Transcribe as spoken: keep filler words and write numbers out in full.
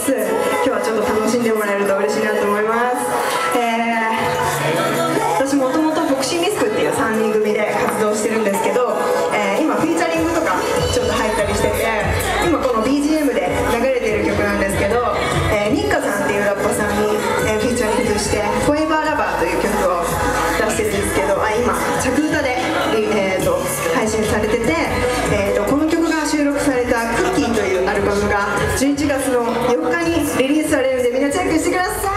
つつ、今日はちょっと楽しんでもらえると嬉しいなと思います。えー、私もともとFoxxi misQっていうさんにん組で活動してるんですけど、えー、今フィーチャリングとかちょっと入ったりしてて、今この ビージーエム で流れてる曲なんですけど、えー、ニッカさんっていうラッパーさんに、えー、フィーチャリングして「フォーエバーラバー」という曲を出してるんですけど、あ今着歌で、えー、と配信されてて、えー、とこの曲が収録された「クッキー」というアルバムがじゅういちがつのよっかにリリースされるんで、みんなチェックしてください。